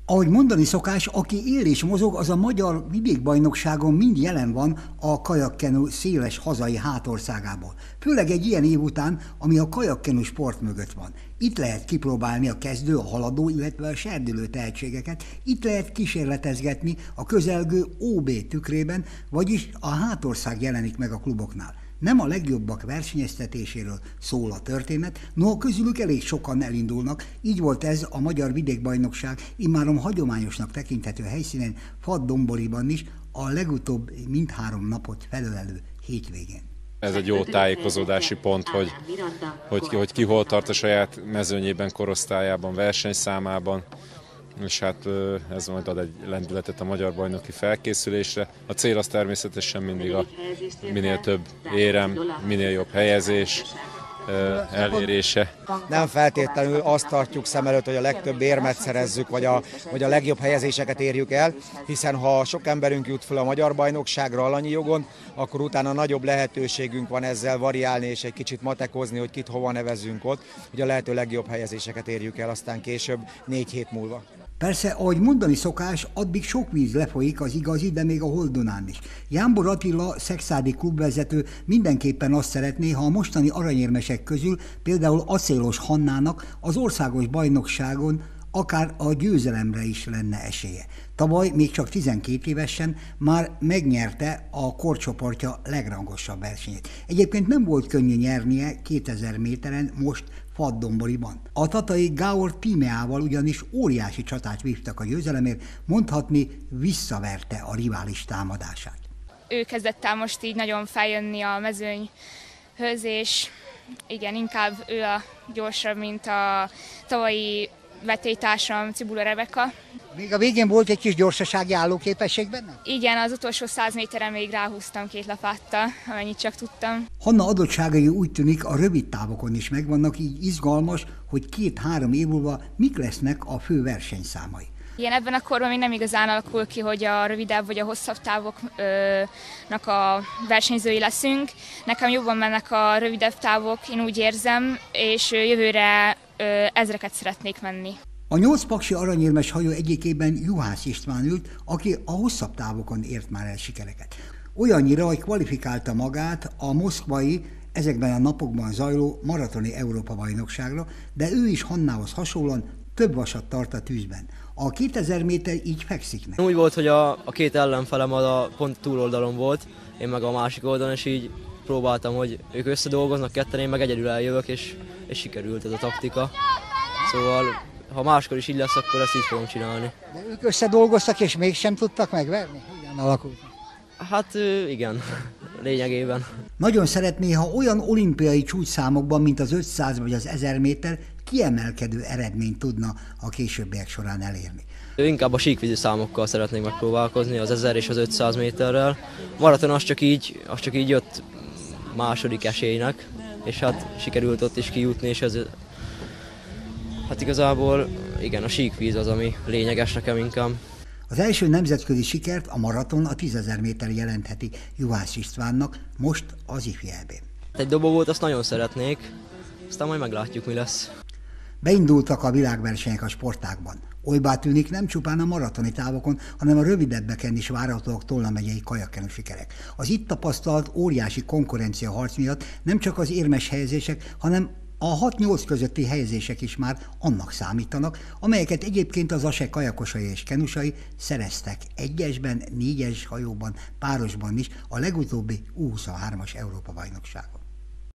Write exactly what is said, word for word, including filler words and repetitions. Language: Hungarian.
Ahogy mondani szokás, aki él és mozog, az a magyar vidékbajnokságon mind jelen van a kajakkenu széles hazai hátországából. Főleg egy ilyen év után, ami a kajakkenu sport mögött van. Itt lehet kipróbálni a kezdő, a haladó, illetve a serdülő tehetségeket, itt lehet kísérletezgetni a közelgő ó bé tükrében, vagyis a hátország jelenik meg a kluboknál. Nem a legjobbak versenyeztetéséről szól a történet, noha közülük elég sokan elindulnak, így volt ez a Magyar Vidékbajnokság immáron hagyományosnak tekinthető helyszínen, Fadd-Domboriban is, a legutóbb mindhárom napot felölelő hétvégén. Ez egy jó tájékozódási pont, hogy, hogy, hogy ki hol tart a saját mezőnyében, korosztályában, versenyszámában, és hát ez majd ad egy lendületet a magyar bajnoki felkészülésre. A cél az természetesen mindig a minél több érem, minél jobb helyezés elérése. Nem feltétlenül azt tartjuk szem előtt, hogy a legtöbb érmet szerezzük, vagy a, vagy a legjobb helyezéseket érjük el, hiszen ha sok emberünk jut fel a magyar bajnokságra alanyi jogon, akkor utána nagyobb lehetőségünk van ezzel variálni és egy kicsit matekozni, hogy kit hova nevezzünk ott, hogy a lehető legjobb helyezéseket érjük el aztán később, négy hét múlva. Persze, ahogy mondani szokás, addig sok víz lefolyik az igazi, de még a Holdonán is. Jámbor Attila, szexádi klubvezető mindenképpen azt szeretné, ha a mostani aranyérmesek közül például Acélos Hannának az országos bajnokságon akár a győzelemre is lenne esélye. Tavaly még csak tizenkét évesen már megnyerte a korcsoportja legrangosabb versenyét. Egyébként nem volt könnyű nyernie kétezer méteren, most Fadd-Domboriban. A tatai Gáor Tímeával ugyanis óriási csatát vívtak a győzelemért, mondhatni visszaverte a rivális támadását. Ő kezdett el most így nagyon feljönni a mezőnyhöz, és igen, inkább ő a gyorsabb, mint a tavalyi vetélytársam Cibula Rebeka. Még a végén volt egy kis gyorsasági állóképesség benne? Igen, az utolsó száz méteren még ráhúztam két lapáttal, amennyit csak tudtam. Hanna adottságai úgy tűnik a rövid távokon is megvannak, így izgalmas, hogy két-három év múlva mik lesznek a fő versenyszámai. Igen, ebben a korban még nem igazán alakul ki, hogy a rövidebb vagy a hosszabb távoknak a versenyzői leszünk. Nekem jobban mennek a rövidebb távok, én úgy érzem, és jövőre ezreket szeretnék menni. A nyolc paksi aranyérmes hajó egyikében Juhász István ült, aki a hosszabb távokon ért már el sikereket. Olyannyira, hogy kvalifikálta magát a moszkvai, ezekben a napokban zajló maratoni Európa-bajnokságra, de ő is Hannához hasonlóan több vasat tart a tűzben. A kétezer méter így fekszik neki. Úgy volt, hogy a, a két ellenfelem az a pont túloldalon volt, én meg a másik oldalon, és így próbáltam, hogy ők összedolgoznak ketten, én meg egyedül eljövök, és, és sikerült ez a taktika. Szóval, ha máskor is így lesz, akkor ezt így fogom csinálni. De ők összedolgoztak, és mégsem tudtak megverni? Hogyan alakult? Hát igen, lényegében. Nagyon szeretné, ha olyan olimpiai csúcsszámokban, mint az ötszáz vagy az ezer méter, kiemelkedő eredményt tudna a későbbiek során elérni. Inkább a síkvízi számokkal szeretnék megpróbálkozni, az ezer és az ötszáz méterrel. Maraton az csak így, az csak így jött második esélynek, és hát sikerült ott is kijutni, és ez, hát igazából igen, a síkvíz az, ami lényeges nekem inkább. Az első nemzetközi sikert, a maraton, a tízezer méter jelentheti Juhász Istvánnak, most az ifjú é bén. Egy dobogót azt nagyon szeretnék, aztán majd meglátjuk, mi lesz. Beindultak a világversenyek a sportágban. Olybá tűnik, nem csupán a maratoni távokon, hanem a rövidebbeken is várhatóak Tolna megyei kajakkenu sikerek. Az itt tapasztalt óriási konkurencia harc miatt nem csak az érmes helyezések, hanem a hat-nyolc közötti helyezések is már annak számítanak, amelyeket egyébként az á es e kajakosai és kenusai szereztek egyesben, négyes hajóban, párosban is a legutóbbi U huszonhármas Európa-bajnokságon.